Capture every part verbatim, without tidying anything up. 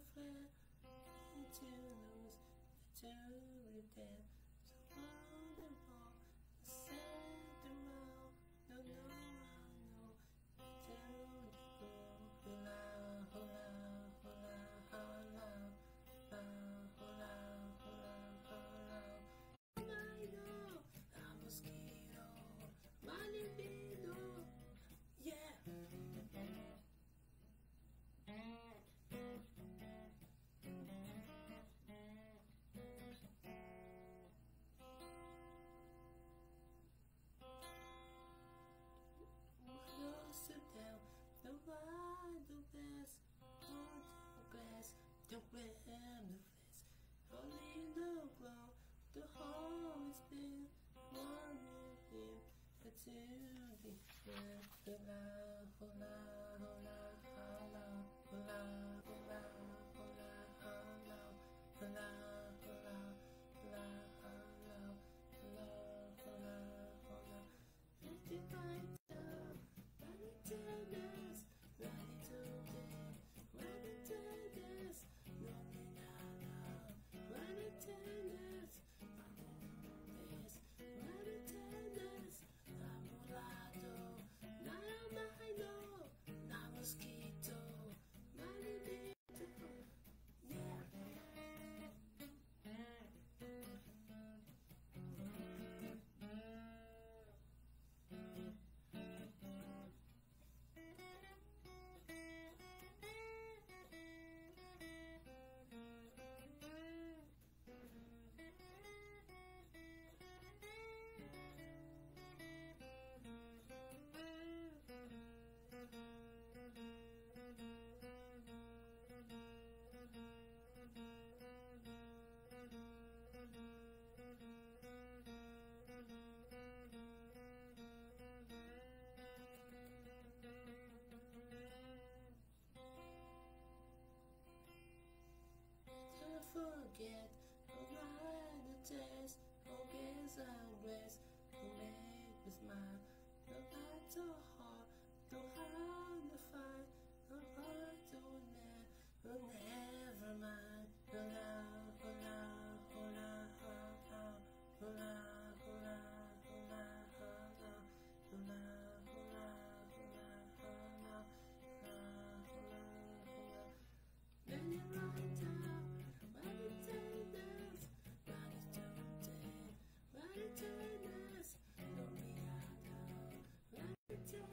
flare to lose to repent. So wonderful, set around, no, no, no, to the floor. Hula, hula, hula, hula, hula, hula, hula. I know I'm a mosquito, my libido, yeah. To tell the wide, the best, all the best, the ram, the face, only the glow, the whole is been one with him, the two different, hula, hula, hula, hula, hula, hula, hula, hula, hula, hula, hula, hula, hula, hula, fifty-five. Tennis, ready to get, ready tennis, no me nada, ready tennis, this, ready tennis, namorado, nada bailo, na mosquito, malibito, yeah. Forget, provide the taste, forget and grace, who make me smile. No heart to heart, no heart to fight, no heart to net, no never mind. Hula, hula, hula, hula, hula, hula, hula, hula, hula, hula, hula, hula, hula, hula. Then you right down. Ready tennis, ready to take, ready tennis, no me out, ready tennis.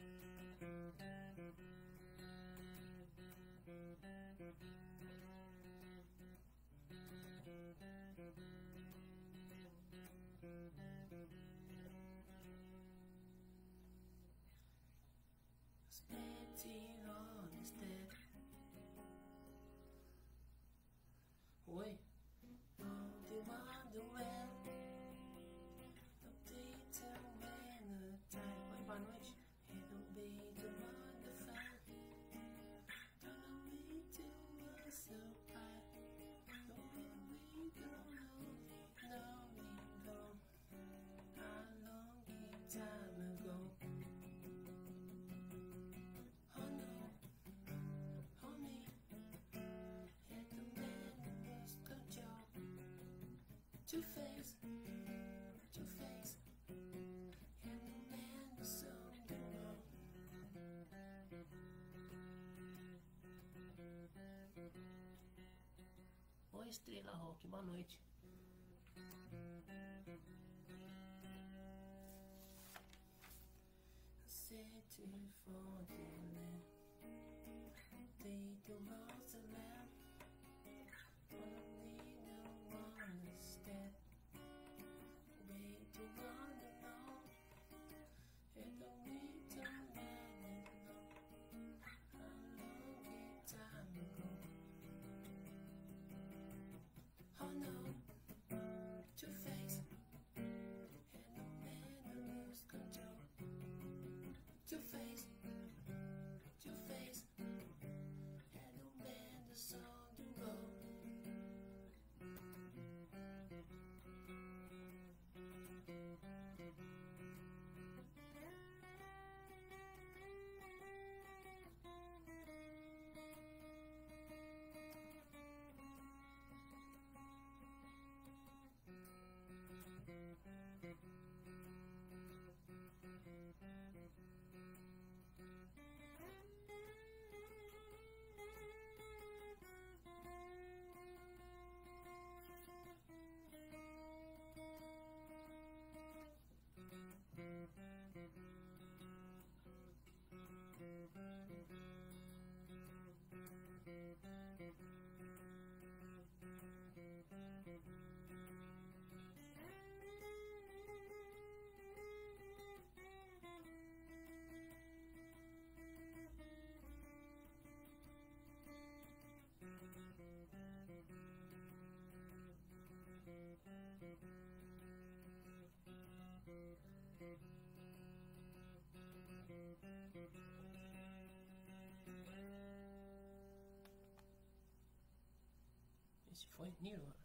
Spitting on instead. Oi, não te mando well. Não te tell when the time. Oi, boa noite. It'll be the wonderful. Don't be too surprised. Don't be we don't know me, know me, go. A long time ago. Two-Face, Two-Face, and the man is so dumb. Oi, Estrela Rock, boa noite. Said to for the land, they do most the land. Only the one instead. We do want to know. And don't need to let it know. A long time ago. Oh no, Two-Face, and the man who lose control. Two-Face, Two-Face, and the man that's on the road. Esse foi Nirvana.